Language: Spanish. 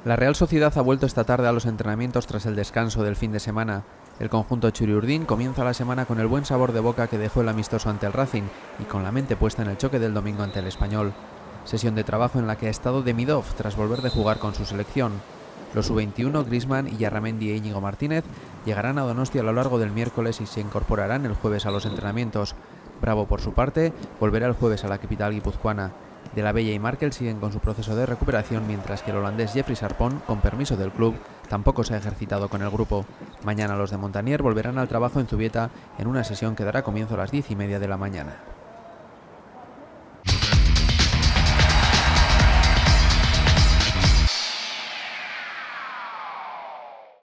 La Real Sociedad ha vuelto esta tarde a los entrenamientos tras el descanso del fin de semana. El conjunto churiurdín comienza la semana con el buen sabor de boca que dejó el amistoso ante el Racing y con la mente puesta en el choque del domingo ante el Español. Sesión de trabajo en la que ha estado Demidov tras volver de jugar con su selección. Los sub-21, Griezmann, Illarramendi e Íñigo Martínez llegarán a Donostia a lo largo del miércoles y se incorporarán el jueves a los entrenamientos. Bravo, por su parte, volverá el jueves a la capital guipuzcoana. De la Bella y Markel siguen con su proceso de recuperación, mientras que el holandés Jeffrey Sarpong, con permiso del club, tampoco se ha ejercitado con el grupo. Mañana los de Montanier volverán al trabajo en Zubieta en una sesión que dará comienzo a las 10:30 de la mañana.